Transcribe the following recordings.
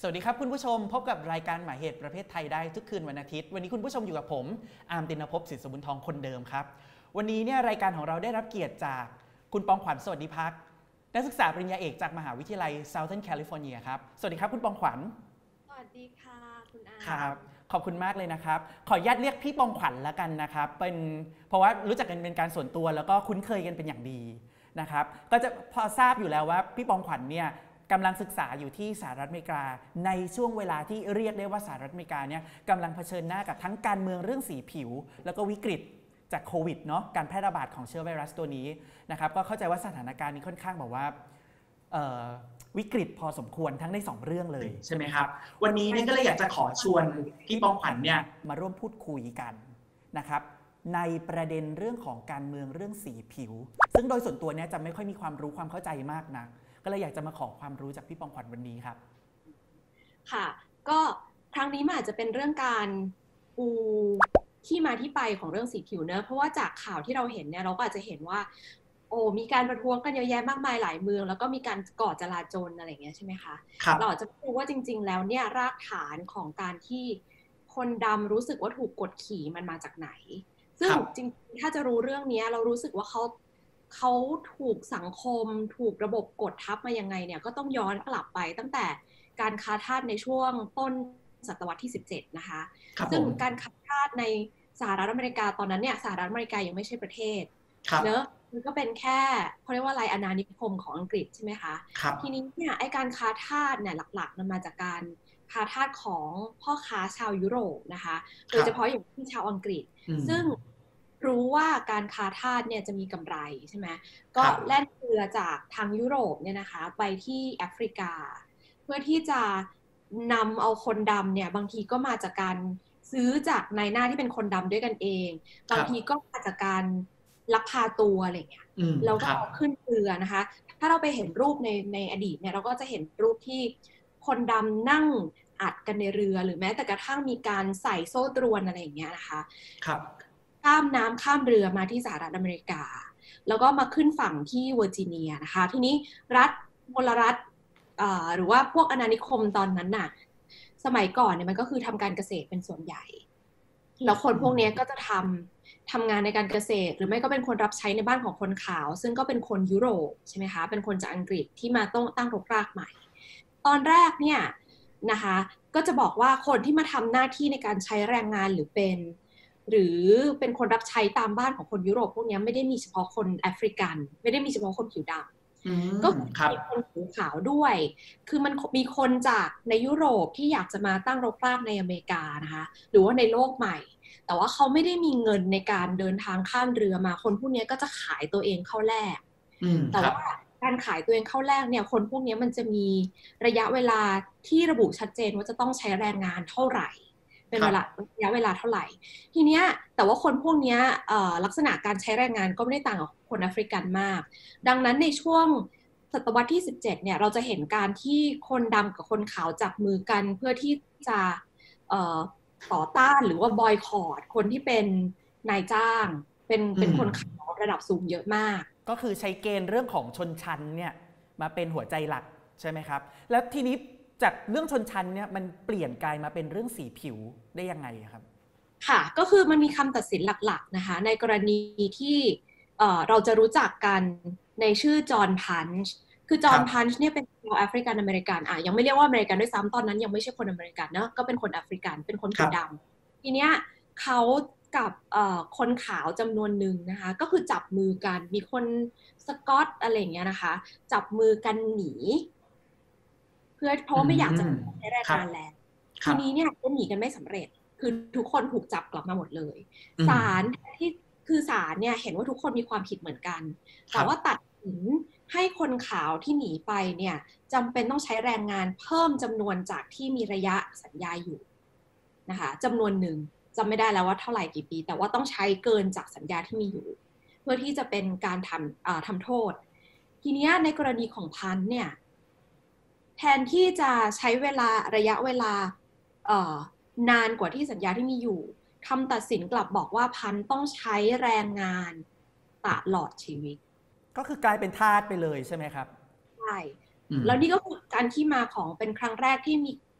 สวัสดีครับคุณผู้ชมพบกับรายการหมายเหตุประเภทไทยได้ทุกคืนวันอาทิตย์วันนี้คุณผู้ชมอยู่กับผมอาร์มตินภพศิษย์สมบุญทองคนเดิมครับวันนี้เนี่ยรายการของเราได้รับเกียรติจากคุณปองขวัญสวัสดิภักดิ์นักศึกษาปริญญาเอกจากมหาวิทยาลัย Southern California ครับสวัสดีครับคุณปองขวัญสวัสดีค่ะคุณอาครับขอบคุณมากเลยนะครับขออนุญาตเรียกพี่ปองขวัญแล้วกันนะครับเป็นเพราะว่ารู้จักกันเป็นการส่วนตัวแล้วก็คุ้นเคยกันเป็นอย่างดีนะครับก็จะพอทราบอยู่แล้วว่าพี่ปองขวัญเนี่ยกำลังศึกษาอยู่ที่สหรัฐอเมริกาในช่วงเวลาที่เรียกได้ว่าสหรัฐอเมริกาเนี่ยกำลังเผชิญหน้ากับทั้งการเมืองเรื่องสีผิวแล้วก็วิกฤตจากโควิดเนาะการแพร่ระบาดของเชื้อไวรัสตัวนี้นะครับก็เข้าใจว่าสถานการณ์นี้ค่อนข้างแบบว่าวิกฤตพอสมควรทั้งใน2เรื่องเลยใช่ไหมครับวันนี้นี่ก็เลยอยากจะขอชวนพี่ปองขวัญเนี่ยมาร่วมพูดคุยกันนะครับในประเด็นเรื่องของการเมืองเรื่องสีผิวซึ่งโดยส่วนตัวเนี่ยจะไม่ค่อยมีความรู้ความเข้าใจมากนะก็เลยอยากจะมาขอความรู้จากพี่ปองขวัญวันนี้ครับค่ะก็ครั้งนี้มันอาจจะเป็นเรื่องการปูที่มาที่ไปของเรื่องสีผิวเนอะเพราะว่าจากข่าวที่เราเห็นเนี่ยเราก็อาจจะเห็นว่ามีการประท้วงกันเยอะแยะมากมายหลายเมืองแล้วก็มีการก่อจลาจลอะไรอย่างเงี้ยใช่ไหมคะเราอาจจะไม่รู้ว่าจริงๆแล้วเนี่ยรากฐานของการที่คนดำรู้สึกว่าถูกกดขี่มันมาจากไหนซึ่งจริงๆถ้าจะรู้เรื่องนี้เรารู้สึกว่าเขาถูกสังคมถูกระบบกดทับมายังไงเนี่ยก็ต้องย้อนกลับไปตั้งแต่การค้าทาสในช่วงต้นศตวรรษที่17นะคะซึ่งการค้าทาสในสหรัฐอเมริกาตอนนั้นเนี่ยสหรัฐอเมริกายังไม่ใช่ประเทศเนอะมันก็เป็นแค่เขาเรียกว่าอะไรอาณานิคมของอังกฤษใช่ไหมคะทีนี้เนี่ยไอการค้าทาสเนี่ยหลักๆมันมาจากการค้าทาสของพ่อค้าชาวยุโรปนะคะโดยเฉพาะอย่างที่ชาวอังกฤษซึ่งรู้ว่าการค้าทาสเนี่ยจะมีกำไรใช่ไหมก็แล่นเรือจากทางยุโรปเนี่ยนะคะไปที่แอฟริกาเพื่อที่จะนำเอาคนดำเนี่ยบางทีก็มาจากการซื้อจากนายหน้าที่เป็นคนดำด้วยกันเองบางทีก็มาจากการลักพาตัวอะไรเงี้ยแล้วก็ขึ้นเรือนะคะถ้าเราไปเห็นรูปในอดีตเนี่ยเราก็จะเห็นรูปที่คนดำนั่งอัดกันในเรือหรือแม้แต่กระทั่งมีการใส่โซ่ตรวนอะไรอย่างเงี้ยนะคะข้ามน้ำข้ามเรือมาที่สหรัฐอเมริกาแล้วก็มาขึ้นฝั่งที่เวอร์จิเนียนะคะทีนี้มลรัฐหรือว่าพวกอาณานิคมตอนนั้นน่ะสมัยก่อนเนี่ยมันก็คือทำการเกษตรเป็นส่วนใหญ่แล้วคนพวกนี้ก็จะทำงานในการเกษตรหรือไม่ก็เป็นคนรับใช้ในบ้านของคนขาวซึ่งก็เป็นคนยุโรปใช่ไหมคะเป็นคนจากอังกฤษที่มาตั้งรกรากใหม่ตอนแรกเนี่ยนะคะก็จะบอกว่าคนที่มาทำหน้าที่ในการใช้แรงงานหรือเป็นคนรับใช้ตามบ้านของคนยุโรปพวกนี้ไม่ได้มีเฉพาะคนแอฟริกันไม่ได้มีเฉพาะคนผิวดำก็มีคนผิวขาวด้วยคือมันมีคนจากในยุโรปที่อยากจะมาตั้งรกรากในอเมริกานะคะหรือว่าในโลกใหม่แต่ว่าเขาไม่ได้มีเงินในการเดินทางข้ามเรือมาคนพวกนี้ก็จะขายตัวเองเข้าแลกแต่ว่าการขายตัวเองเข้าแลกเนี่ยคนพวกนี้มันจะมีระยะเวลาที่ระบุชัดเจนว่าจะต้องใช้แรงงานเท่าไหร่เป็นระยะเวลาเท่าไหร่ทีเนี้ยแต่ว่าคนพวกนี้ลักษณะการใช้แรงงานก็ไม่ได้ต่างกับคนแอฟริกันมากดังนั้นในช่วงศตวรรษที่17เนี่ยเราจะเห็นการที่คนดำกับคนขาวจับมือกันเพื่อที่จะต่อต้านหรือว่าบอยคอตคนที่เป็นนายจ้างเป็นคนขาวระดับสูงเยอะมากก็คือใช้เกณฑ์เรื่องของชนชั้นเนี่ยมาเป็นหัวใจหลักใช่ไหมครับแล้วทีนี้จากเรื่องชนชั้นเนี่ยมันเปลี่ยนกลายมาเป็นเรื่องสีผิวได้ยังไงครับค่ะก็คือมันมีคำตัดสินหลักๆนะคะในกรณีที่เราจะรู้จักกันในชื่อจอห์นพันช์คือจอห์นพันช์เนี่ยเป็นชาวแอฟริกันอเมริกันยังไม่เรียกว่าอเมริกันด้วยซ้ำตอนนั้นยังไม่ใช่คนอเมริกันเนอะก็เป็นคนแอฟริกันเป็นคนผิวดำทีเนี้ยเขากับคนขาวจำนวนหนึ่งนะคะก็คือจับมือกันมีคนสกอตอะไรอย่างเงี้ยนะคะจับมือกันหนีเพราะไม่อยากจะใช้แรงงานแล้วทีนี้เนี่ยก็หนีกันไม่สำเร็จคือทุกคนถูกจับกลับมาหมดเลยศาลเนี่ยเห็นว่าทุกคนมีความผิดเหมือนกันแต่ว่าตัดสินให้คนขาวที่หนีไปเนี่ยจำเป็นต้องใช้แรงงานเพิ่มจำนวนจากที่มีระยะสัญญาอยู่นะคะจำนวนหนึ่งจำไม่ได้แล้วว่าเท่าไหร่กี่ปีแต่ว่าต้องใช้เกินจากสัญญาที่มีอยู่เพื่อที่จะเป็นการทำโทษทีนี้ในกรณีของพันเนี่ยแทนที่จะใช้ระยะเวลานานกว่าที่สัญญาที่มีอยู่คำตัดสินกลับบอกว่าพันต้องใช้แรงงานตลอดชีวิตก็คือกลายเป็นทาสไปเลยใช่ไหมครับใช่แล้วนี่ก็คือการที่มาของเป็นครั้งแรกที่มี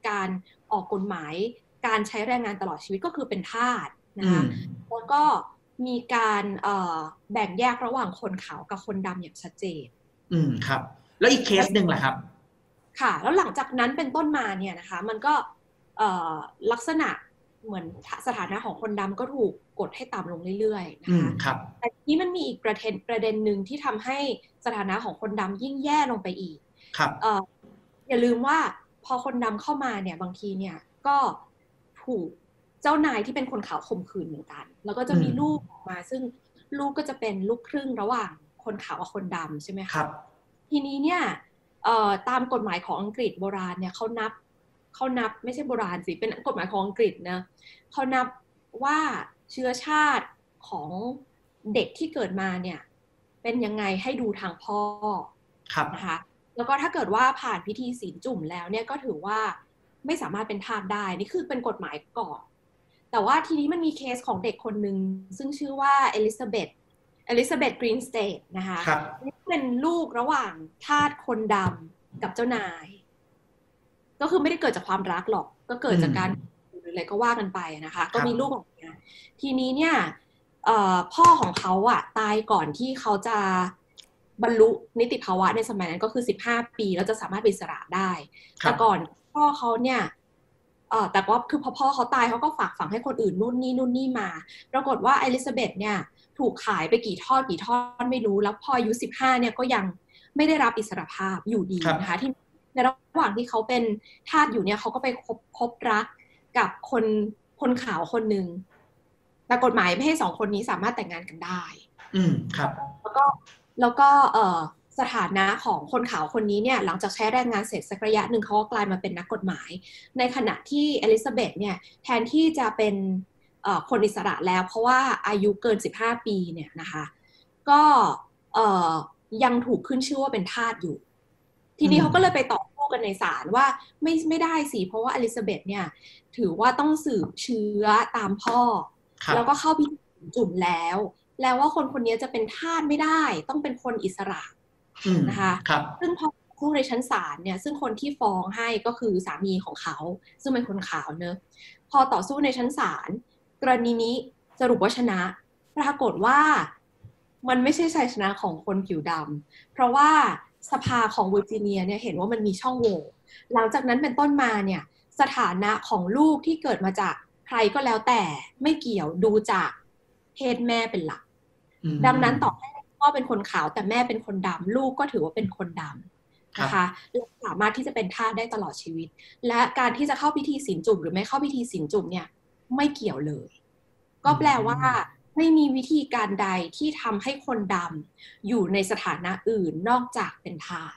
การออกกฎหมายการใช้แรงงานตลอดชีวิตก็คือเป็นทาสนะคะแล้วก็มีการแบ่งแยกระหว่างคนขาวกับคนดำอย่างชัดเจนครับแล้วอีกเคสหนึ่งล่ะครับค่ะแล้วหลังจากนั้นเป็นต้นมาเนี่ยนะคะมันก็ลักษณะเหมือนสถานะของคนดำก็ถูกกดให้ต่ำลงเรื่อยๆนะคะแต่ทีนี้มันมีอีกประเด็นหนึ่งที่ทำให้สถานะของคนดำยิ่งแย่ลงไปอีกอย่าลืมว่าพอคนดำเข้ามาเนี่ยบางทีเนี่ยก็ถูกเจ้านายที่เป็นคนขาวข่มขืนเหมือนกันแล้วก็จะมีลูกออกมาซึ่งลูกก็จะเป็นลูกครึ่งระหว่างคนขาวกับคนดำใช่ไหมคะทีนี้เนี่ยตามกฎหมายของอังกฤษโบราณเนี่ยเขานับไม่ใช่โบราณสิเป็นกฎหมายของอังกฤษนะเขานับว่าเชื้อชาติของเด็กที่เกิดมาเนี่ยเป็นยังไงให้ดูทางพ่อนะคะแล้วก็ถ้าเกิดว่าผ่านพิธีศีลจุ่มแล้วเนี่ยก็ถือว่าไม่สามารถเป็นทาสได้นี่คือเป็นกฎหมายก่อนแต่ว่าทีนี้มันมีเคสของเด็กคนหนึ่งซึ่งชื่อว่าอลิซาเบธกรีนสเตทนะคะนี่เป็นลูกระหว่างทาสคนดำกับเจ้านายก็คือไม่ได้เกิดจากความรักหรอกก็เกิดจากการหรืออะไรก็ว่ากันไปนะคะก็มีลูกออกมาทีนี้เนี่ยพ่อของเขาอะตายก่อนที่เขาจะบรรลุนิติภาวะในสมัยนั้นก็คือ15 ปีแล้วจะสามารถเป็นอิสระได้แต่ก่อนพ่อเขาเนี่ยแต่ว่าคือพอพ่อเขาตายเขาก็ฝากฝังให้คนอื่นนู่นนี่มาปรากฏว่าอลิซาเบธเนี่ยถูกขายไปกี่ทอดไม่รู้แล้วพออายุ15เนี่ยก็ยังไม่ได้รับอิสรภาพอยู่ดีนะคะที่ในระหว่างที่เขาเป็นทาสอยู่เนี่ยเขาก็ไปคบรักกับคนขาวคนหนึ่งแต่กฎหมายไม่ให้2 คนนี้สามารถแต่งงานกันได้ครับแล้วก็สถานะของคนขาวคนนี้เนี่ยหลังจากใช้แรงงานเสร็จสักระยะหนึ่งเขาก็กลายมาเป็นนักกฎหมายในขณะที่อลิซาเบธเนี่ยแทนที่จะเป็นคนอิสระแล้วเพราะว่าอายุเกิน15 ปีเนี่ยนะคะก็ยังถูกขึ้นชื่อว่าเป็นทาสอยู่ทีนี้เขาก็เลยไปต่อสู้กันในศาลว่าไม่ได้สิเพราะว่าอลิซาเบธเนี่ยถือว่าต้องสืบเชื้อตามพ่อแล้วก็เข้าพิธีจุ่มแล้วว่าคนนี้จะเป็นทาสไม่ได้ต้องเป็นคนอิสระนะคะซึ่งพอสู้ในชั้นศาลเนี่ยซึ่งคนที่ฟ้องให้ก็คือสามีของเขาซึ่งเป็นคนขาวเนอะพอต่อสู้ในชั้นศาลกรณีนี้สรุปว่าชนะปรากฏว่ามันไม่ใช่ชัยชนะของคนผิวดำเพราะว่าสภาของเวอร์จิเนียเนี่ยเห็นว่ามันมีช่องโหว่หลังจากนั้นเป็นต้นมาเนี่ยสถานะของลูกที่เกิดมาจากใครก็แล้วแต่ไม่เกี่ยวดูจากเพศแม่เป็นหลักดังนั้นต่อให้พ่อเป็นคนขาวแต่แม่เป็นคนดำลูกก็ถือว่าเป็นคนดำนะคะและสามารถที่จะเป็นทาสได้ตลอดชีวิตและการที่จะเข้าพิธีศีลจุ่มหรือไม่เข้าพิธีศีลจุ่มเนี่ยไม่เกี่ยวเลยก็แปลว่าไม่มีวิธีการใดที่ทำให้คนดำอยู่ในสถานะอื่นนอกจากเป็นทาส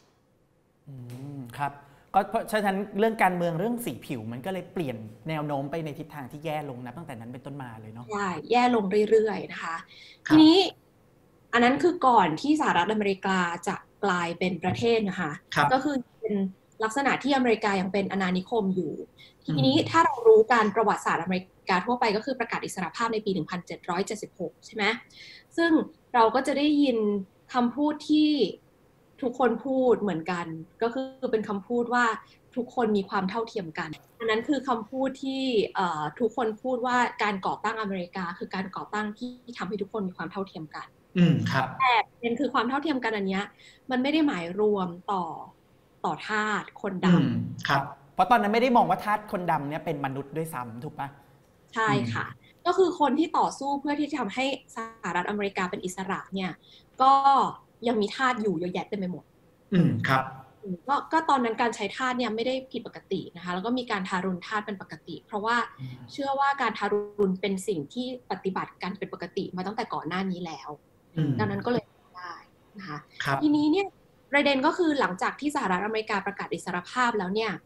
ครับก็เพราะฉะนั้นเรื่องการเมืองเรื่องสีผิวมันก็เลยเปลี่ยนแนวโน้มไปในทิศทางที่แย่ลงนะตั้งแต่นั้นเป็นต้นมาเลยเนาะใช่แย่ลงเรื่อยๆนะคะทีนี้อันนั้นคือก่อนที่สหรัฐอเมริกาจะกลายเป็นประเทศนะคะก็คือเป็นลักษณะที่อเมริกายังเป็นอาณานิคมอยู่ทีนี้ถ้าเรารู้การประวัติศาสตร์อเมริกาทั่วไปก็คือประกาศอิสรภาพในปี1776ใช่ไหมซึ่งเราก็จะได้ยินคำพูดที่ทุกคนพูดเหมือนกันก็คือเป็นคำพูดว่าทุกคนมีความเท่าเทียมกันอันนั้นคือคำพูดที่ทุกคนพูดว่าการก่อตั้งอเมริกาคือการก่อตั้งที่ทำให้ทุกคนมีความเท่าเทียมกันครับแต่เป็นคือความเท่าเทียมกันอันเนี้ยมันไม่ได้หมายรวมต่อทาสคนดำครับเพราะตอนนั้นไม่ได้มองว่าทาสคนดำเนี่ยเป็นมนุษย์ด้วยซ้ำถูกปะใช่ค่ะก็คือคนที่ต่อสู้เพื่อที่จะทำให้สหรัฐอเมริกาเป็นอิสระเนี่ยก็ยังมีทาสอยู่เยอะแยะเต็มไปหมดครับก็ตอนนั้นการใช้ทาสเนี่ยไม่ได้ผิดปกตินะคะแล้วก็มีการทารุณทาสเป็นปกติเพราะว่าเชื่อว่าการทารุณเป็นสิ่งที่ปฏิบัติกันเป็นปกติมาตั้งแต่ก่อนหน้านี้แล้วดังนั้นก็เลยได้นะคะทีนี้เนี่ยประเด็นก็คือหลังจากที่สหรัฐอเมริกาประกาศอิสรภาพแล้วเนี่ย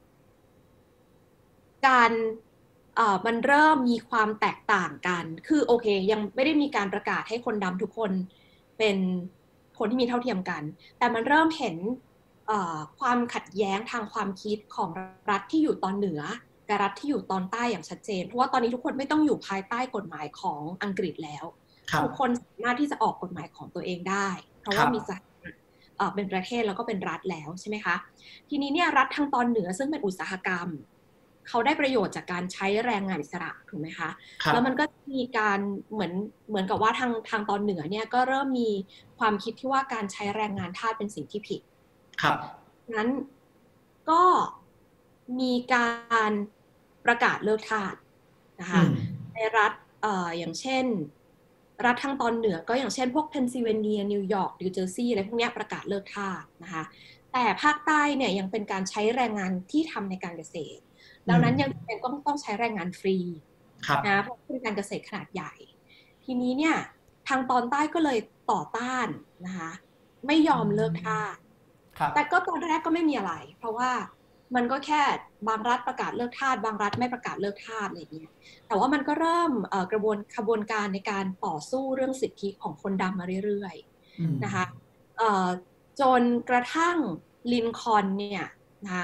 การมันเริ่มมีความแตกต่างกันคือโอเคยังไม่ได้มีการประกาศให้คนดำทุกคนเป็นคนที่มีเท่าเทียมกันแต่มันเริ่มเห็นความขัดแย้งทางความคิดของรัฐที่อยู่ตอนเหนือกับรัฐที่อยู่ตอนใต้อย่างชัดเจนเพราะว่าตอนนี้ทุกคนไม่ต้องอยู่ภายใต้กฎหมายของอังกฤษแล้วทุกคนสามารถที่จะออกกฎหมายของตัวเองได้เพราะว่ามีสถานะเป็นประเทศแล้วก็เป็นรัฐแล้วใช่ไหมคะทีนี้เนี่ยรัฐทางตอนเหนือซึ่งเป็นอุตสาหกรรมเขาได้ประโยชน์จากการใช้แรงงานอิสระถูกไหมคะแล้วมันก็มีการเหมือนกับว่าทางตอนเหนือเนี่ยก็เริ่มมีความคิดที่ว่าการใช้แรงงานทาสเป็นสิ่งที่ผิดครับนั้นก็มีการประกาศเลิกทาสนะคะในรัฐอย่างเช่นรัฐทางตอนเหนือก็อย่างเช่นพวกเพนซิลเวเนียนิวยอร์กนิวเจอร์ซีย์อะไรพวกนี้ประกาศเลิกทาสนะคะแต่ภาคใต้เนี่ยยังเป็นการใช้แรงงานที่ทำในการเกษตรดังนั้นยังเป็นต้องใช้แรงงานฟรีนะเพราะเป็นการเกษตรขนาดใหญ่ทีนี้เนี่ยทางตอนใต้ก็เลยต่อต้านนะคะไม่ยอมเลิกทาสแต่ก็ตอนแรกก็ไม่มีอะไรเพราะว่ามันก็แค่บางรัฐประกาศเลิกทาสบางรัฐไม่ประกาศเลิกทาสอะไรอย่างเงี้ยแต่ว่ามันก็เริ่มขบวนการในการต่อสู้เรื่องสิทธิของคนดำมาเรื่อยๆนะคะจนกระทั่งลินคอล์นเนี่ยนะคะ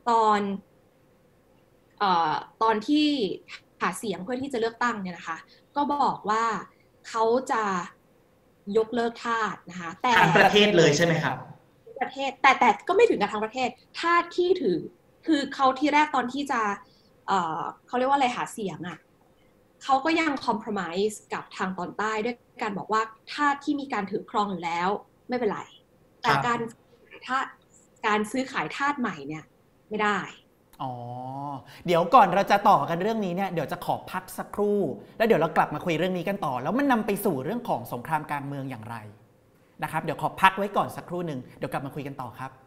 ตอนที่หาเสียงเพื่อที่จะเลือกตั้งเนี่ยนะคะก็บอกว่าเขาจะยกเลิกทาสนะคะแต่ทั้งประเทศเลยใช่ไหมครับประเทศแต่ก็ไม่ถึงกับทั้งประเทศทาสที่ถือคือเขาที่แรกตอนที่จะเขาเรียกว่าอะไรหาเสียงอ่ะเขาก็ยังคอมเพลมไพร์กับทางตอนใต้ด้วยการบอกว่าทาสที่มีการถือครองอยู่แล้วไม่เป็นไรแต่การซื้อขายทาสใหม่เนี่ยไม่ได้อ๋อเดี๋ยวก่อนเราจะต่อกันเรื่องนี้เนี่ยเดี๋ยวจะขอพักสักครู่แล้วเดี๋ยวเรากลับมาคุยเรื่องนี้กันต่อแล้วมันนำไปสู่เรื่องของสงครามกลางเมืองอย่างไรนะครับเดี๋ยวขอพักไว้ก่อนสักครู่หนึ่งเดี๋ยวกลับมาคุยกันต่อครับ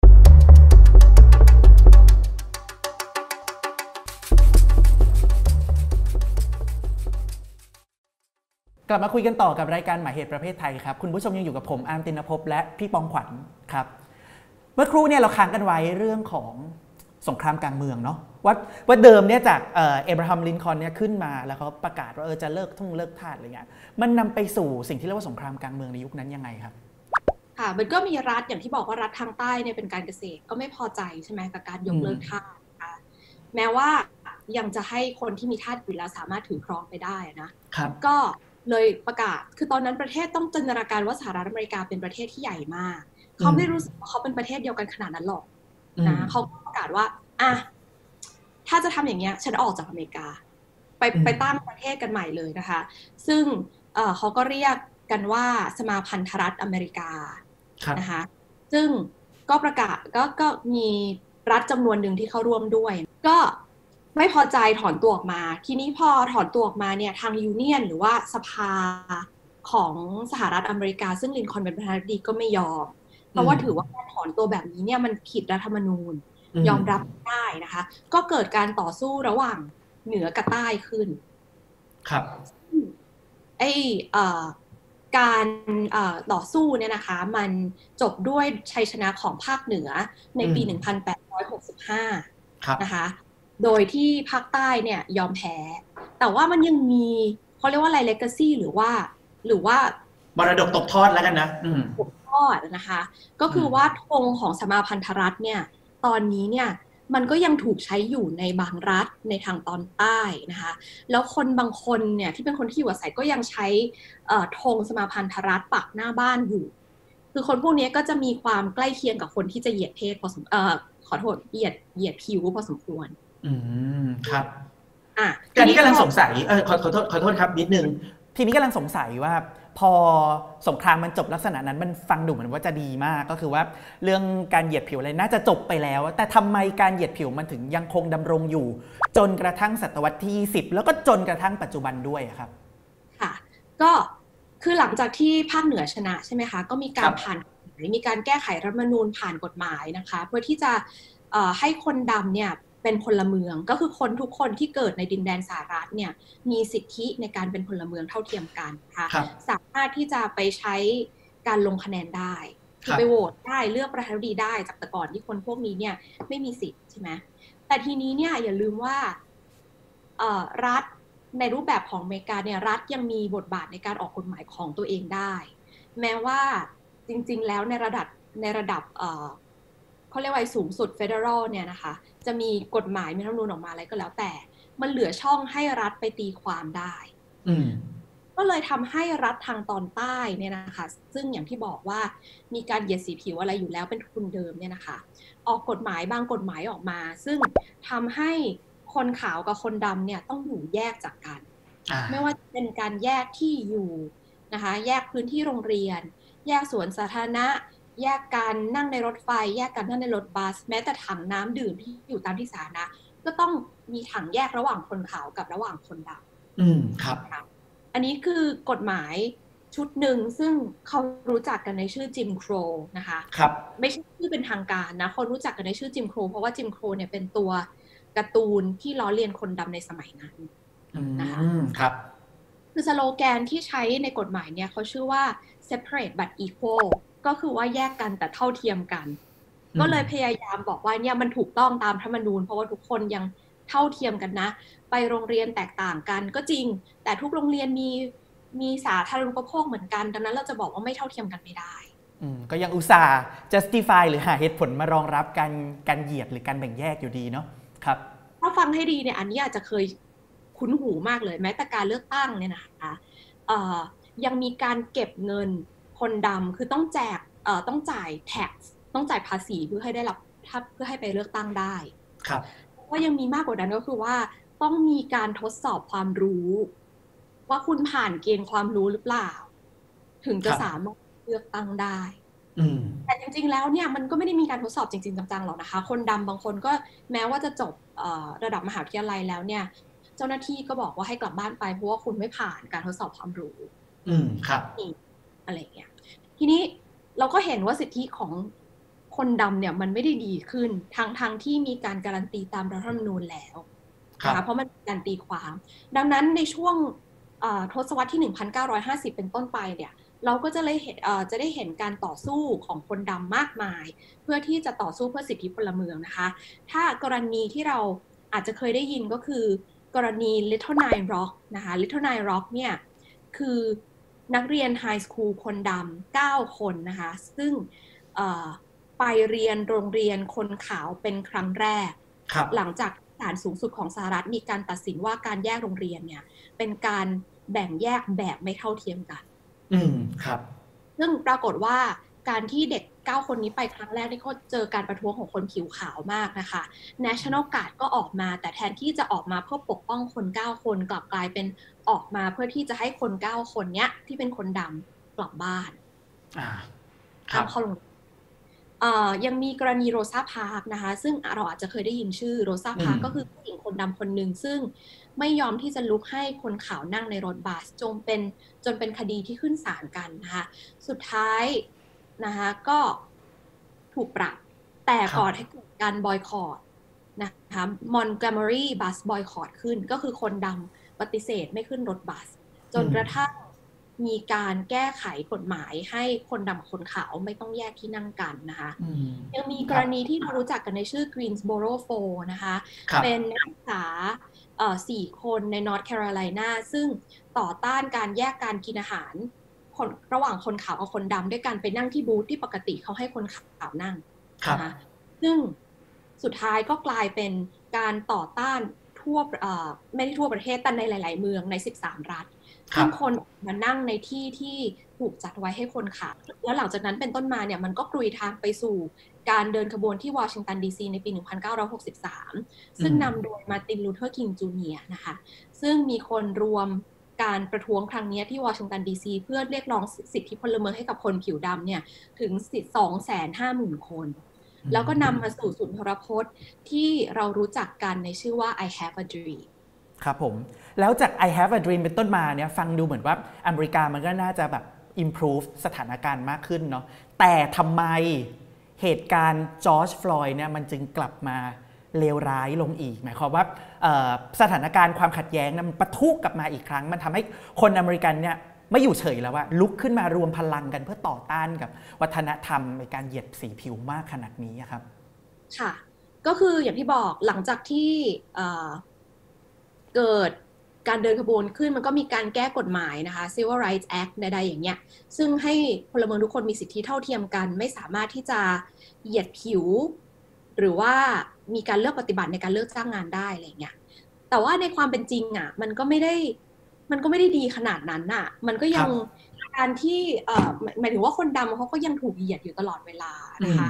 กลับมาคุยกันต่อกับรายการหมายเหตุประเภทไทยครับคุณผู้ชมยังอยู่กับผมอาร์มตินภพและพี่ปองขวัญครับเมื่อครู่เนี่ยเราค้างกันไว้เรื่องของสงครามกลางเมืองเนาะว่าเดิมเนี่ยจากเอเบราฮัมลินคอล์นเนี่ยขึ้นมาแล้วเขาประกาศว่าจะเลิกทาสอะไรเงี้ยมันนำไปสู่สิ่งที่เรียกว่าสงครามกลางเมืองในยุคนั้นยังไงครับค่ะมันก็มีรัฐอย่างที่บอกว่ารัฐทางใต้เนี่ยเป็นการเกษตรก็ไม่พอใจใช่ไหมกับการยกเลิกทาสนะคะแม้ว่ายังจะให้คนที่มีทาสอยู่แล้วสามารถถือครองไปได้นะครับก็เลยประกาศคือตอนนั้นประเทศต้องจินตนาการว่าสหรัฐอเมริกาเป็นประเทศที่ใหญ่มากเขาไม่รู้สึกว่าเขาเป็นประเทศเดียวกันขนาดนั้นหรอกนะเขาประกาศว่าถ้าจะทำอย่างเงี้ยฉันออกจากอเมริกาไปตั้งประเทศกันใหม่เลยนะคะซึ่งเขาก็เรียกกันว่าสมาพันธรัฐอเมริกานะคะซึ่งก็ประกาศก็มีรัฐจำนวนหนึ่งที่เข้าร่วมด้วยก็ไม่พอใจถอนตัวออกมาทีนี้พอถอนตัวออกมาเนี่ยทางยูเนียนหรือว่าสภาของสหรัฐอเมริกาซึ่งลินคอล์นเป็นประธานาธิบดีก็ไม่ยอมเพราะว่าถือว่าการถอนตัวแบบนี้เนี่ยมันผิดรัฐธรรมนูญยอมรับไม่ได้นะคะก็เกิดการต่อสู้ระหว่างเหนือกับใต้ขึ้นครับการต่อสู้เนี่ยนะคะมันจบด้วยชัยชนะของภาคเหนือในปี 1865 นะคะโดยที่ภาคใต้เนี่ยยอมแพ้แต่ว่ามันยังมีเขาเรียกว่าอะไร legacy หรือว่ามรดกตกทอดแล้วกันนะตกทอดนะคะก็คือว่าธงของสมาพันธรัฐเนี่ยตอนนี้เนี่ยมันก็ยังถูกใช้อยู่ในบางรัฐในทางตอนใต้นะคะแล้วคนบางคนเนี่ยที่เป็นคนที่อยู่อาศัยก็ยังใช้ธงสมาพันธรัฐปักหน้าบ้านอยู่คือคนพวกนี้ก็จะมีความใกล้เคียงกับคนที่จะเหยียดเพศขอโทษเหยียดผิวพอสมควรครับทีนี้กำลังสงสัยขอโทษครับนิดนึงทีนี้กำลังสงสัยว่าพอสงครามมันจบลักษณะนั้นมันฟังดูเหมือนว่าจะดีมากก็คือว่าเรื่องการเหยียดผิวอะไรน่าจะจบไปแล้วแต่ทำไมการเหยียดผิวมันถึงยังคงดำรงอยู่จนกระทั่งศตวรรษที่20แล้วก็จนกระทั่งปัจจุบันด้วยครับค่ะก็คือหลังจากที่ภาคเหนือชนะใช่ไหมคะก็มีการมีการแก้ไขรัฐธรรมนูญผ่านกฎหมายนะคะเพื่อที่จะให้คนดำเนี่ยเป็นพลเมืองก็คือคนทุกคนที่เกิดในดินแดนสหรัฐเนี่ยมีสิทธิในการเป็นพลเมืองเท่าเทียมกันนะคะสามารถที่จะไปใช้การลงคะแนนได้คือไปโหวตได้เลือกประธานาธิบดีได้จากแต่ก่อนที่คนพวกนี้เนี่ยไม่มีสิทธิ์ใช่ไหมแต่ทีนี้เนี่ยอย่าลืมว่ารัฐในรูปแบบของอเมริกาเนี่ยรัฐยังมีบทบาทในการออกกฎหมายของตัวเองได้แม้ว่าจริงๆแล้วในระดับเขาเรียกว่าสูงสุด Federal เนี่ยนะคะจะมีกฎหมายมีรัฐธรรมนูญออกมาอะไรก็แล้วแต่มันเหลือช่องให้รัฐไปตีความได้ก็เลยทำให้รัฐทางตอนใต้เนี่ยนะคะซึ่งอย่างที่บอกว่ามีการเหยียดสีผิวอะไรอยู่แล้วเป็นทุนเดิมเนี่ยนะคะออกกฎหมายบางกฎหมายออกมาซึ่งทำให้คนขาวกับคนดำเนี่ยต้องอยู่แยกจากกันไม่ว่าจะเป็นการแยกที่อยู่นะคะแยกพื้นที่โรงเรียนแยกสวนสาธารณะแยกการนั่งในรถไฟแยกการนั่งในรถบัสแม้แต่ถังน้ำดื่มที่อยู่ตามที่สาธารณะก็ต้องมีถังแยกระหว่างคนขาวกับระหว่างคนดำครับอันนี้คือกฎหมายชุดหนึ่งซึ่งเขารู้จักกันในชื่อจิมโครนะคะครับไม่ใช่ชื่อเป็นทางการนะคนรู้จักกันในชื่อจิมโครเพราะว่าจิมโครเนี่ยเป็นตัวการ์ตูนที่ล้อเลียนคนดำในสมัยนั้นนะคะครับคือสโลแกนที่ใช้ในกฎหมายเนี่ยเขาชื่อว่า separate but equal ก็คือว่าแยกกันแต่เท่าเทียมกันก็เลยพยายามบอกว่าเนี่ยมันถูกต้องตามรัฐธรรมนูญเพราะว่าทุกคนยังเท่าเทียมกันนะไปโรงเรียนแตกต่างกันก็จริงแต่ทุกโรงเรียนมีสาธารณูปโภคเหมือนกันดังนั้นเราจะบอกว่าไม่เท่าเทียมกันไม่ได้ก็ยังอุตส่าห์ justify หรือหาเหตุผลมารองรับการเหยียดหรือการแบ่งแยกอยู่ดีเนาะครับถ้าฟังให้ดีเนี่ยอันนี้อาจจะเคยคุ้นหูมากเลยแม้แต่การเลือกตั้งเนี่ยนะคะยังมีการเก็บเงินคนดำคือต้องจ่าย tax ต้องจ่ายภาษีเพื่อให้ได้รับเพื่อให้ไปเลือกตั้งได้ครับก็ยังมีมากกว่านั้นก็คือว่าต้องมีการทดสอบความรู้ว่าคุณผ่านเกณฑ์ความรู้หรือเปล่าถึงจะสามารถเลือกตั้งได้แต่จริงๆแล้วเนี่ยมันก็ไม่ได้มีการทดสอบจริงๆจังๆหรอกนะคะคนดำบางคนก็แม้ว่าจะจบระดับมหาวิทยาลัยแล้วเนี่ยเจ้าหน้าที่ก็บอกว่าให้กลับบ้านไปเพราะว่าคุณไม่ผ่านการทดสอบความรู้ครับอะไรเงี้ยทีนี้เราก็เห็นว่าสิทธิของคนดำเนี่ยมันไม่ได้ดีขึ้นทั้งที่มีการการันตีตามรัฐธรรมนูญแล้วนะคะเพราะมันการตีความดังนั้นในช่วงทศวรรษที่ 1950 เป็นต้นไปเนี่ยเราก็จะได้เห็นการต่อสู้ของคนดำมากมายเพื่อที่จะต่อสู้เพื่อสิทธิพลเมืองนะคะถ้ากรณีที่เราอาจจะเคยได้ยินก็คือกรณี Little Nine Rock นะคะ Little Nine Rock เนี่ยคือนักเรียนไฮสคูลคนดำ9 คนนะคะซึ่งไปเรียนโรงเรียนคนขาวเป็นครั้งแรกหลังจากศาลสูงสุดของสหรัฐมีการตัดสินว่าการแยกโรงเรียนเนี่ยเป็นการแบ่งแยกแบบไม่เท่าเทียมกันครับซึ่งปรากฏว่าการที่เด็ก9 คนนี้ไปครั้งแรกที่เขาเจอการประท้วงของคนผิวขาวมากนะคะ National Guard ก็ออกมาแต่แทนที่จะออกมาเพื่อปกป้องคน9 คนกลับกลายเป็นออกมาเพื่อที่จะให้คน9 คนเนี้ยที่เป็นคนดำกลับบ้านครับเข้าโรงเรียนยังมีกรณีโรซาพาร์คนะคะซึ่งเราอาจจะเคยได้ยินชื่อโรซาพาร์คก็คือผู้หญิงคนดำคนหนึ่งซึ่งไม่ยอมที่จะลุกให้คนขาวนั่งในรถบัสจนเป็นคดีที่ขึ้นศาลกันนะคะสุดท้ายนะคะก็ถูกปรับแต่ก่อนให้เกิดการบอยคอตนะคะมอนโกเมอรี่บัสบอยคอตขึ้นก็คือคนดำปฏิเสธไม่ขึ้นรถบัสจนกระทั่งมีการแก้ไขกฎหมายให้คนดำคนขาวไม่ต้องแยกที่นั่งกันนะคะยังมีกรณีที่เรารู้จักกันในชื่อ Greensboro 4 นะคะเป็นนักศึกษา4 คนใน North Carolina ซึ่งต่อต้านการแยกการกินอาหารระหว่างคนขาวกับคนดำด้วยการไปนั่งที่บูธที่ปกติเขาให้คนขาวนั่งนะคะซึ่งสุดท้ายก็กลายเป็นการต่อต้านไม่ได้ทั่วประเทศแต่ในหลายๆเมืองใน13 รัฐซึ่งคนมานั่งในที่ที่ถูกจัดไว้ให้คนขาวแล้วหลังจากนั้นเป็นต้นมาเนี่ยมันก็กลุยทางไปสู่การเดินขบวนที่วอชิงตันดีซีในปี 1963 ซึ่งนำโดยมาร์ติน ลูเทอร์ คิง จูเนียร์นะคะซึ่งมีคนรวมการประท้วงครั้งนี้ที่วอชิงตันดีซีเพื่อเรียกร้องสิทธิพลเมืองให้กับคนผิวดำเนี่ยถึง 250,000 คนแล้วก็นำมาสู่สุนทรพจน์ที่เรารู้จักกันในชื่อว่า I Have a Dream ครับผมแล้วจาก I Have a Dream เป็นต้นมาเนี่ยฟังดูเหมือนว่าอเมริกามันก็น่าจะแบบ improve สถานการณ์มากขึ้นเนาะแต่ทำไมเหตุการณ์จอร์จ ฟลอยด์เนี่ยมันจึงกลับมาเลวร้ายลงอีกหมายความว่าสถานการณ์ความขัดแย้งมันปะทุกลับมาอีกครั้งมันทำให้คนอเมริกันเนี่ยไม่อยู่เฉยแล้วว่าลุกขึ้นมารวมพลังกันเพื่อต่อต้านกับวัฒนธรรมในการเหยียดสีผิวมากขนาดนี้ครับค่ะก็คืออย่างที่บอกหลังจากที่เกิดการเดินขบวนขึ้นมันก็มีการแก้กฎหมายนะคะ Civil Rights Act ใดๆอย่างเงี้ยซึ่งให้พลเมืองทุกคนมีสิทธิเท่าเทียมกันไม่สามารถที่จะเหยียดผิวหรือว่ามีการเลือกปฏิบัติในการเลือกจ้างงานได้อะไรเงี้ยแต่ว่าในความเป็นจริงอ่ะมันก็ไม่ได้มันก็ไม่ได้ดีขนาดนั้นน่ะมันก็ยังการที่หมายถึงว่าคนดำเขาก็ยังถูกเหยียดอยู่ตลอดเวลานะคะ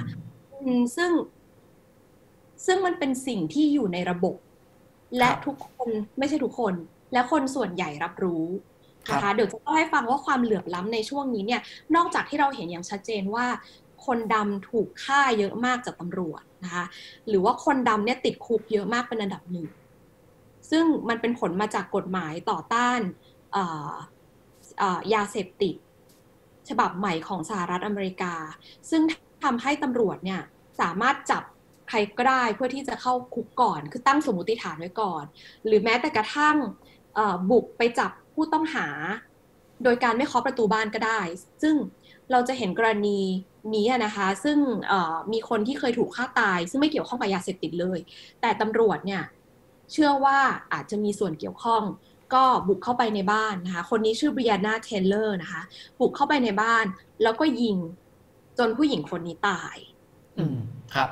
ซึ่งมันเป็นสิ่งที่อยู่ในระบบและทุกคนไม่ใช่ทุกคนและคนส่วนใหญ่รับรู้นะคะเดี๋ยวจะเล่าให้ฟังว่าความเหลื่อมล้ำในช่วงนี้เนี่ยนอกจากที่เราเห็นอย่างชัดเจนว่าคนดำถูกฆ่าเยอะมากจากตำรวจนะคะหรือว่าคนดำเนี่ยติดคุกเยอะมากเป็นอันดับหนึ่งซึ่งมันเป็นผลมาจากกฎหมายต่อต้านยาเสพติดฉบับใหม่ของสหรัฐอเมริกาซึ่งทำให้ตำรวจเนี่ยสามารถจับใครก็ได้เพื่อที่จะเข้าคุกก่อนคือตั้งสมมุติฐานไว้ก่อนหรือแม้แต่กระทั่งบุกไปจับผู้ต้องหาโดยการไม่เคาะประตูบ้านก็ได้ซึ่งเราจะเห็นกรณีนี้นะคะซึ่งมีคนที่เคยถูกฆ่าตายซึ่งไม่เกี่ยวข้องกับยาเสพติดเลยแต่ตำรวจเนี่ยเชื่อว่าอาจจะมีส่วนเกี่ยวข้องก็บุกเข้าไปในบ้านนะคะคนนี้ชื่อ Breonna Taylor นะคะบุกเข้าไปในบ้านแล้วก็ยิงจนผู้หญิงคนนี้ตายครับ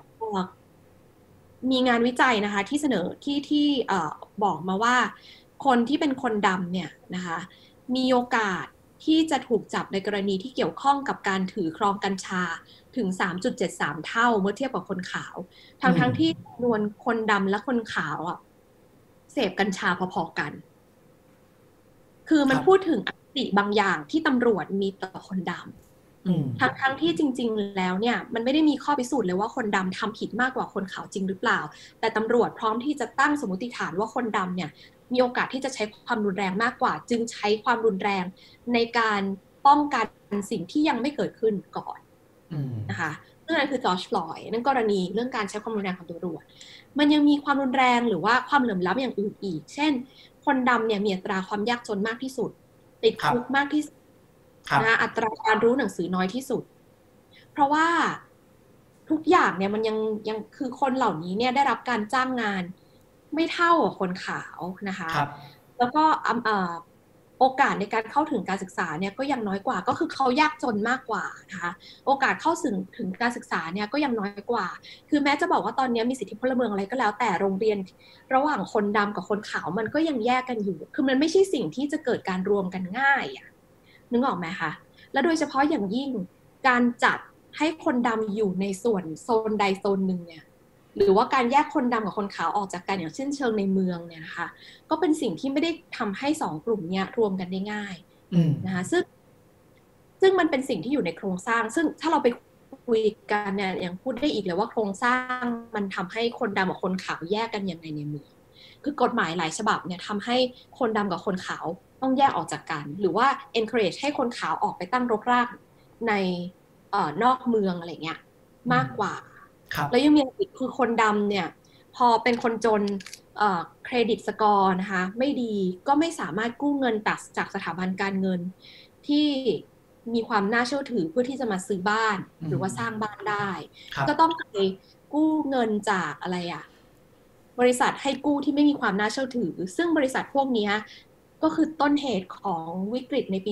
มีงานวิจัยนะคะที่เสนอที่บอกมาว่าคนที่เป็นคนดำเนี่ยนะคะมีโอกาสที่จะถูกจับในกรณีที่เกี่ยวข้องกับการถือครองกัญชาถึง 3.73 เท่าเมื่อเทียบกับคนขาวทั้งที่จำนวนคนดำและคนขาวเสพกัญชาพอๆกันคือมันพูดถึงอคติบางอย่างที่ตำรวจมีต่อคนดำทั้งที่จริงๆแล้วเนี่ยมันไม่ได้มีข้อพิสูจน์เลยว่าคนดำทำผิดมากกว่าคนขาวจริงหรือเปล่าแต่ตำรวจพร้อมที่จะตั้งสมมติฐานว่าคนดำเนี่ยมีโอกาสที่จะใช้ความรุนแรงมากกว่าจึงใช้ความรุนแรงในการป้องกันสิ่งที่ยังไม่เกิดขึ้นก่อนนะคะนั่นคือจอร์จ ฟลอยด์นั่นกรณีเรื่องการใช้ความรุนแรงของตำรวจมันยังมีความรุนแรงหรือว่าความเหลื่อมล้ำอย่างอื่นอีกเช่นคนดำเนี่ยมีอัตราความยากจนมากที่สุดติดคุกมากที่สุดนะอัตราการรู้หนังสือน้อยที่สุดเพราะว่าทุกอย่างเนี่ยมันยังคือคนเหล่านี้เนี่ยได้รับการจ้างงานไม่เท่ากับคนขาวนะคะแล้วก็โอกาสในการเข้าถึงการศึกษาเนี่ยก็ยังน้อยกว่าก็คือเขายากจนมากกว่านะคะโอกาสเข้าถึงการศึกษาเนี่ยก็ยังน้อยกว่าคือแม้จะบอกว่าตอนนี้มีสิทธิพลเมืองอะไรก็แล้วแต่โรงเรียนระหว่างคนดำกับคนขาวมันก็ยังแยกกันอยู่คือมันไม่ใช่สิ่งที่จะเกิดการรวมกันง่ายนึกออกไหมคะและโดยเฉพาะอย่างยิ่งการจัดให้คนดำอยู่ในโซนใดโซนหนึ่งเนี่ยหรือว่าการแยกคนดำกับคนขาวออกจากกันอย่างเช่นเชิงในเมืองเนี่ยนะคะก็เป็นสิ่งที่ไม่ได้ทำให้สองกลุ่มนี้รวมกันได้ง่ายนะคะซึ่งมันเป็นสิ่งที่อยู่ในโครงสร้างซึ่งถ้าเราไปคุยกันเนี่ยยังพูดได้อีกเลยว่าโครงสร้างมันทำให้คนดำกับคนขาวแยกกันยังไงในเมืองคือกฎหมายหลายฉบับเนี่ยทำให้คนดำกับคนขาวต้องแยกออกจากกันหรือว่า encourage ให้คนขาวออกไปตั้งรกรากในนอกเมืองอะไรเงี้ยมากกว่าแล้วยังมีอีกคือคนดำเนี่ยพอเป็นคนจนเครดิตสกอร์นะคะไม่ดีก็ไม่สามารถกู้เงินจากสถาบันการเงินที่มีความน่าเชื่อถือเพื่อที่จะมาซื้อบ้านหรือว่าสร้างบ้านได้ก็ต้องไปกู้เงินจากอะไรบริษัทให้กู้ที่ไม่มีความน่าเชื่อถือซึ่งบริษัทพวกนี้ก็คือต้นเหตุของวิกฤตในปี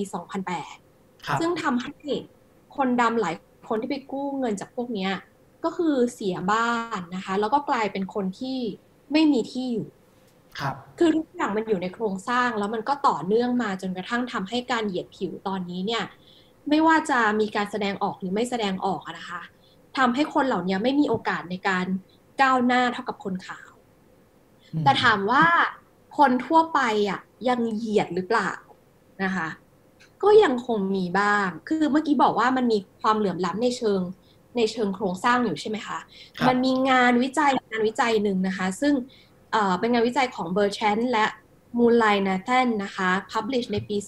2008 ซึ่งทำให้คนดำหลายคนที่ไปกู้เงินจากพวกนี้ก็คือเสียบ้านนะคะแล้วก็กลายเป็นคนที่ไม่มีที่อยู่คือทุกอย่างมันอยู่ในโครงสร้างแล้วมันก็ต่อเนื่องมาจนกระทั่งทำให้การเหยียดผิวตอนนี้เนี่ยไม่ว่าจะมีการแสดงออกหรือไม่แสดงออกนะคะทำให้คนเหล่านี้ไม่มีโอกาสในการก้าวหน้าเท่ากับคนขาวแต่ถามว่าคนทั่วไปยังเหยียดหรือเปล่านะคะก็ยังคงมีบ้างคือเมื่อกี้บอกว่ามันมีความเหลื่อมล้ำในเชิงโครงสร้างอยู่ใช่ไหมคะมันมีงานวิจัยหนึ่งนะคะซึ่งเป็นงานวิจัยของเบอร์แชนและมูลไลนาแทนนะคะ publish ในปี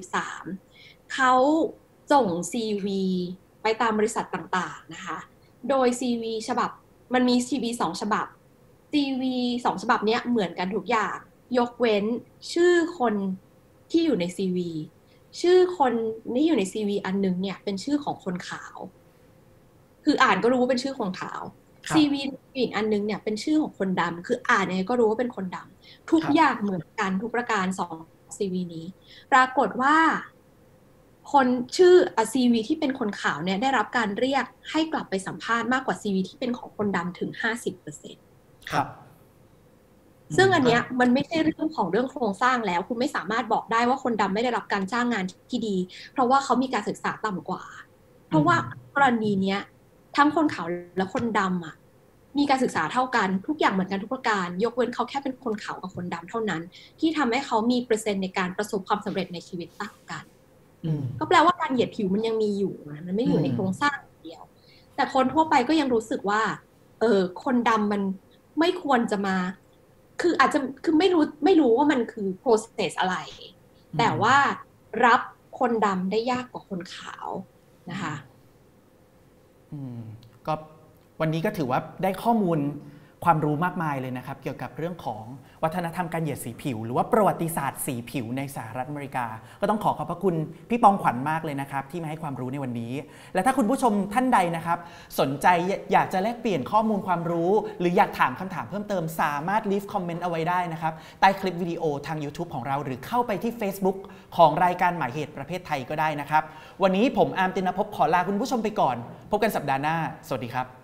2013 เขาส่ง CV ไปตามบริษัทต่างๆนะคะโดย CV ฉบับมันมี CV 2 ฉบับ CV 2 ฉบับเนี้ยเหมือนกันทุกอย่างยกเว้นชื่อคนที่อยู่ใน CV ชื่อคนที่อยู่ใน CV อันนึงเนี่ยเป็นชื่อของคนขาวคืออ่านก็รู้ว่าเป็นชื่อคนขาว CV อีกอันนึงเนี่ยเป็นชื่อของคนดำคืออ่านยังไงก็รู้ว่าเป็นคนดำทุกอย่างเหมือนกันทุกประการ2 CV นี้ปรากฏว่าคนชื่อ CV ที่เป็นคนขาวเนี่ยได้รับการเรียกให้กลับไปสัมภาษณ์มากกว่า CV ที่เป็นของคนดำถึง 50% ครับซึ่งอันเนี้ยมันไม่ใช่เรื่องของเรื่องโครงสร้างแล้วคุณไม่สามารถบอกได้ว่าคนดำไม่ได้รับการจ้างงานที่ดีเพราะว่าเขามีการศึกษาต่ำกว่าเพราะว่ากรณีเนี้ยทั้งคนขาวและคนดำอ่ะมีการศึกษาเท่ากันทุกอย่างเหมือนกันทุกประการยกเว้นเขาแค่เป็นคนขาวกับคนดำเท่านั้นที่ทำให้เขามีเปอร์เซ็นต์ในการประสบความสำเร็จในชีวิตต่างกันก็แปลว่าการเหยียดผิวมันยังมีอยู่นะมันไม่อยู่ในโครงสร้างเดียวแต่คนทั่วไปก็ยังรู้สึกว่าคนดำมันไม่ควรจะมาคืออาจจะคือไม่รู้ว่ามันคือ process อะไรแต่ว่ารับคนดำได้ยากกว่าคนขาวนะคะก็วันนี้ก็ถือว่าได้ข้อมูลความรู้มากมายเลยนะครับเกี่ยวกับเรื่องของวัฒนธรรมการเหยียดสีผิวหรือว่าประวัติศาสตร์สีผิวในสหรัฐอเมริกาก็ต้องขอบพระคุณพี่ปองขวัญมากเลยนะครับที่มาให้ความรู้ในวันนี้และถ้าคุณผู้ชมท่านใดนะครับสนใจอยากจะแลกเปลี่ยนข้อมูลความรู้หรืออยากถามคำถามเพิ่มเติมสามารถ leave comment เอาไว้ได้นะครับใต้คลิปวิดีโอทาง YouTube ของเราหรือเข้าไปที่ Facebook ของรายการหมายเหตุประเภทไทยก็ได้นะครับวันนี้ผมอาร์มตินภพขอลาคุณผู้ชมไปก่อนพบกันสัปดาห์หน้าสวัสดีครับ